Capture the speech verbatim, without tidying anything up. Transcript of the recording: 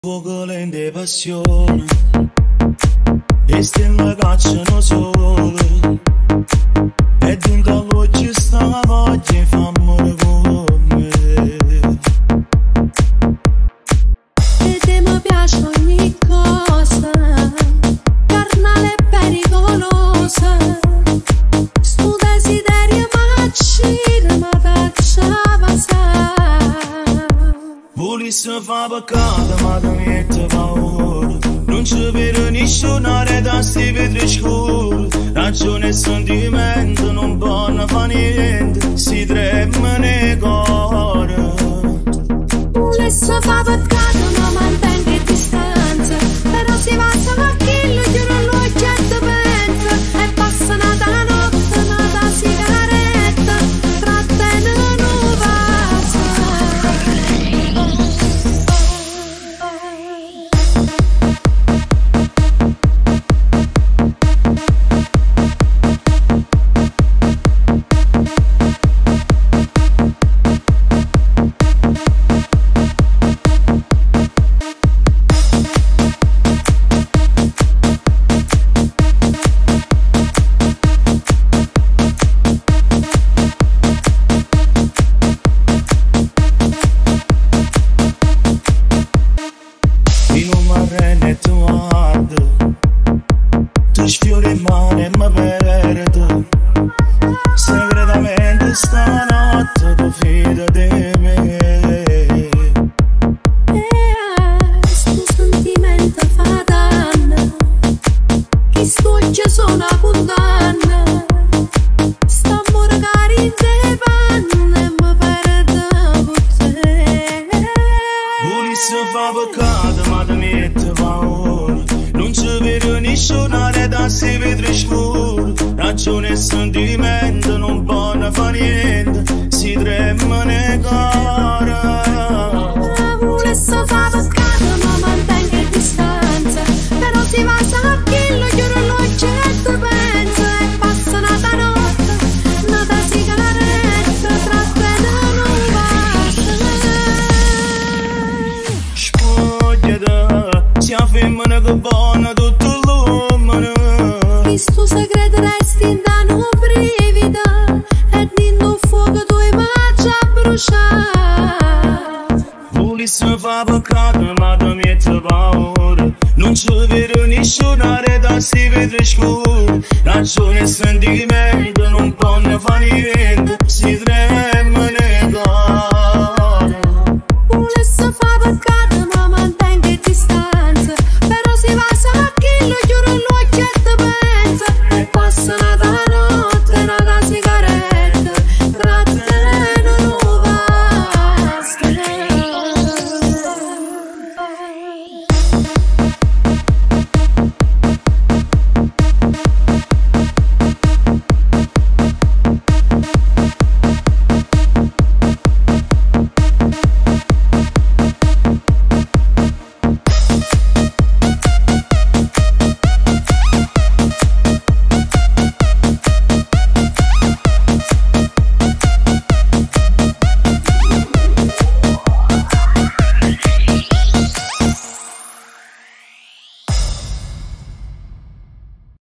Fuoco di passione e stiamo cacciano solo e dentro l'occhio sta voglia e fa amore con me e te mi piace ogni cosa carnale e pericolosa sto desiderio macchina ma tacciava sa volesse fa peccato ma ti mette paura non ci vedo nessunare da sti vetri scuri ragione e sentimento non possono fare niente si trema nei cuore volesse fa peccato ma mantenga distanza però si passa con quello che non lo gente pensa e passa una notte ma da sigaretta tra te non passa. E tu guarda, tu sfiori in mano e mi perdo segretamente stanotte tu fida di me E sto sentimento fa danno che sto già sono una condanna sta morgare in te panne e mi perdo con te volesse fa peccato ma ti mette paura non ci vedo nessunare da sti vetri scuri ragione e sentimento non possono fare niente si trema nei cuore volesse fa peccato ma mantenga distanza però si passa con quello che non lo gente pensa e passa una notte una sigaretta tra te non passa spogliata sia femmina che buona tutto l'uomo questo segreto resti in danno brivido e dentro fuoco tu immagini a bruciare volesse fa peccato ma ti mette paura non ci vedo nessunare da sti vetri scuri ragione e sentimento non possono fare niente si trema